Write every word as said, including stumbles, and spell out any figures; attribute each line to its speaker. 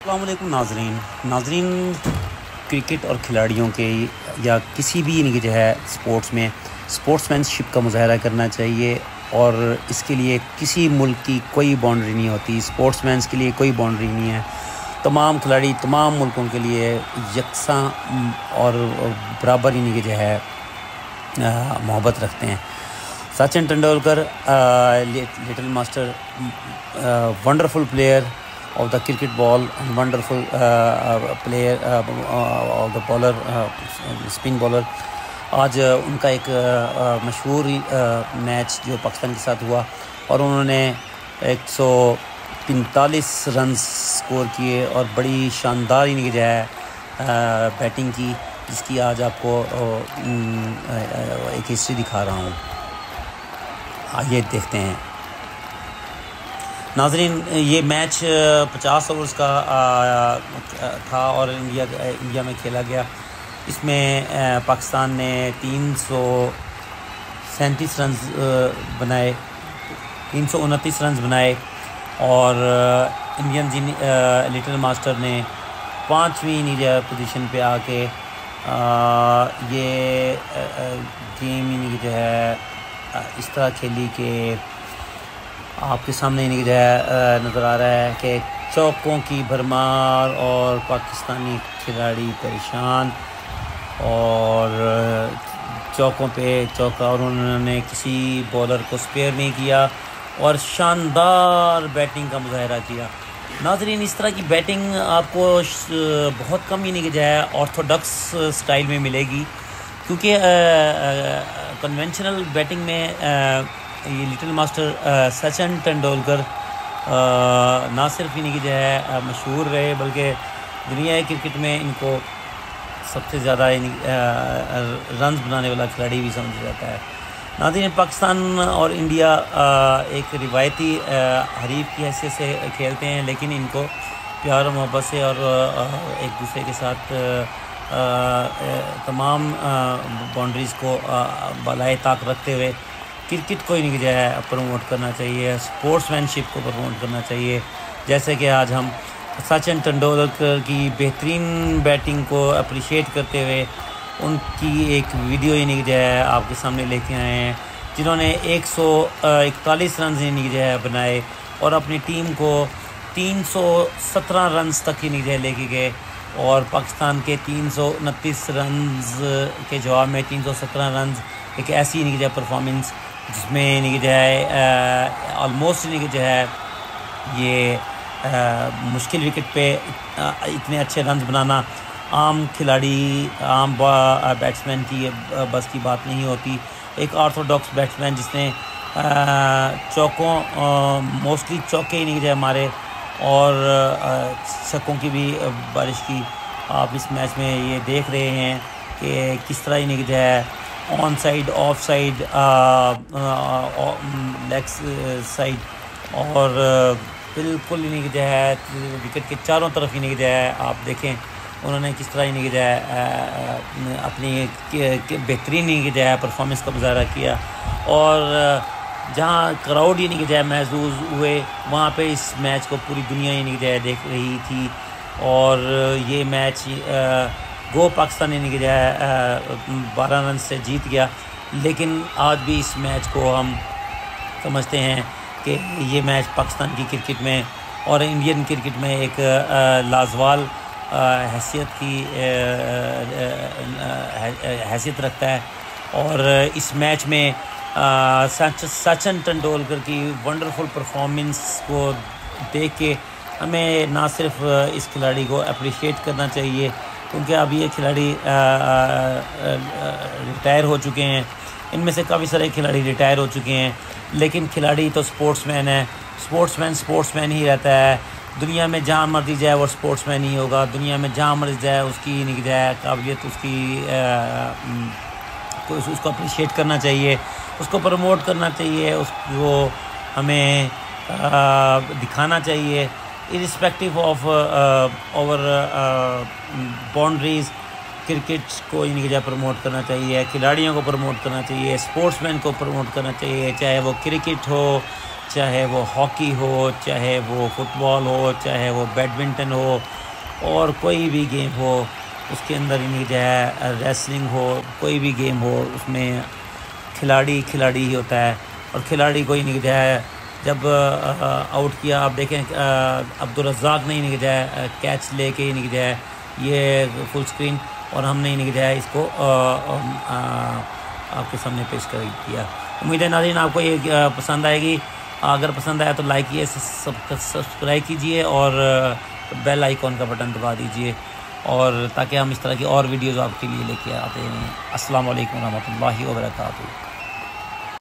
Speaker 1: अस्सलाम वालेकुम नाजरीन नाजरीन क्रिकेट और खिलाड़ियों के या किसी भी इनकी जो है स्पोर्ट्स में स्पोर्ट्समैनशिप का मुजाहरा करना चाहिए और इसके लिए किसी मुल्क की कोई बाउंड्री नहीं होती। स्पोर्ट्समैन्स के लिए कोई बाउंड्री नहीं है। तमाम खिलाड़ी तमाम मुल्कों के लिए यकसा और बराबर इनकी जो है मोहब्बत रखते हैं। Sachin Tendulkar little master, wonderful player of the cricket ball and wonderful uh, uh, player uh, uh, of the bowler uh, spin bowler। आज उनका एक uh, मशहूर uh, मैच जो पाकिस्तान के साथ हुआ और उन्होंने एक सौ पैंतालीस रन स्कोर किए और बड़ी शानदार इनकी जो है uh, बैटिंग की, जिसकी आज आपको uh, uh, एक हिस्ट्री दिखा रहा हूँ। आइए देखते हैं नाजरीन। ये मैच पचास ओवर्स का था और इंडिया इंडिया में खेला गया। इसमें पाकिस्तान ने तीन सौ सैंतीस रन बनाए तीन सौ उनतीस रन बनाए और इंडियन जी लिटिल मास्टर ने पाँचवीं इंडिया पोजीशन पे आके ये गेम इनकी जो है इस तरह खेली कि आपके सामने इनकी जो है नज़र आ रहा है कि चौकों की भरमार और पाकिस्तानी खिलाड़ी परेशान और चौकों पे चौका और उन्होंने किसी बॉलर को स्पेयर नहीं किया और शानदार बैटिंग का मुजाहरा किया। नाज़रीन, इस तरह की बैटिंग आपको बहुत कम ही नहीं जो है ऑर्थोडॉक्स स्टाइल में मिलेगी, क्योंकि कन्वेंशनल बैटिंग में आ, ये लिटिल मास्टर सचिन तेंदुलकर ना सिर्फ इनकी जो है मशहूर रहे बल्कि दुनिया क्रिकेट में इनको सबसे ज़्यादा रन्स बनाने वाला खिलाड़ी भी समझा जाता है। नाज़रीन, पाकिस्तान और इंडिया आ, एक रिवायती हरीफ की हैसियत से खेलते हैं, लेकिन इनको प्यार और मोहब्बत से और आ, एक दूसरे के साथ आ, आ, तमाम बाउंड्रीज़ को बलाए ताक रखते हुए क्रिकेट को इनकी जो है प्रमोट करना चाहिए, स्पोर्ट्समैनशिप को प्रमोट करना चाहिए। जैसे कि आज हम सचिन तेंदुलकर की बेहतरीन बैटिंग को अप्रिशिएट करते हुए उनकी एक वीडियो इनकी जो है आपके सामने लेके आए हैं, जिन्होंने एक सौ इकतालीस रन इनकी जो है बनाए और अपनी टीम को तीन सौ सत्रह रन तक इनकी जो है लेके गए और पाकिस्तान के तीन सौ उनतीस रन के जवाब में तीन सौ सत्रह रन एक ऐसी इनकी जो है परफॉर्मेंस जिसमें इनकी जो है ऑलमोस्ट इनकी जो है ये आ, मुश्किल विकेट पे आ, इतने अच्छे रन बनाना आम खिलाड़ी आम बैट्समैन की बस की बात नहीं होती। एक ऑर्थोडॉक्स बैट्समैन जिसने चौकों मोस्टली चौके इनकी जो है मारे और छक्कों की भी बारिश की। आप इस मैच में ये देख रहे हैं कि किस तरह इनकी जो है on side, off side, leg side और बिल्कुल इन्हीं की जो है विकेट के चारों तरफ इन्हीं की जो है आप देखें उन्होंने किस तरह इन्हीं की जो है अपनी बेहतरीन इन्हीं की जो है परफॉर्मेंस का मुजाहरा किया और जहां क्राउड इन्हीं की जो है महसूस हुए वहां पे इस मैच को पूरी दुनिया इन्हीं की जो है देख रही थी और ये मैच गो पाकिस्तान इन्हीं की जो है बारह रन से जीत गया। लेकिन आज भी इस मैच को हम समझते हैं कि ये मैच पाकिस्तान की क्रिकेट में और इंडियन क्रिकेट में एक लाजवाल हैसियत की हैसियत रखता है और इस मैच में सचिन तेंदुलकर की वंडरफुल परफॉर्मेंस को देख के हमें ना सिर्फ इस खिलाड़ी को अप्रिशिएट करना चाहिए, क्योंकि अब ये खिलाड़ी रिटायर हो चुके हैं, इनमें से काफ़ी सारे खिलाड़ी रिटायर हो चुके हैं, लेकिन खिलाड़ी तो स्पोर्ट्समैन है। स्पोर्ट्समैन स्पोर्ट्समैन ही रहता है। दुनिया में जहाँ मर्जी जाए वो स्पोर्ट्समैन ही होगा। दुनिया में जहाँ मर्जी जाए उसकी नहीं जाए काबिलियत उसकी तो उसको अप्रिशिएट करना चाहिए, उसको प्रमोट करना चाहिए, उसको हमें आ, दिखाना चाहिए irrespective of over boundaries. Cricket को इनकी जगह प्रमोट करना चाहिए, खिलाड़ियों को प्रमोट करना चाहिए, स्पोर्ट्समैन को प्रमोट करना चाहिए, चाहे वो क्रिकेट हो चाहे वो हॉकी हो, चाहे वो फुटबॉल हो, चाहे वो बैडमिंटन हो और कोई भी गेम हो, उसके अंदर यानी जो है रेसलिंग हो, कोई भी गेम हो, उसमें खिलाड़ी खिलाड़ी ही होता है। और खिलाड़ी को यानी जो है जब आउट किया, आप देखें अब्दुल रज़ाक ने यानी जो है कैच लेके यानी जो है ये फुल स्क्रीन, और हमने यानी जो है इसको आ, आ, आपके सामने पेश कर दिया। उम्मीद है नाज़रीन आपको ये पसंद आएगी। अगर पसंद आया तो लाइक कीजिए, सब्सक्राइब कीजिए और बेल आइकॉन का बटन दबा दीजिए, और ताकि हम इस तरह की और वीडियोज़ आपके लिए लेके आते हैं। अस्सलाम वालेकुम रहमतुल्लाहि व बरकातहू।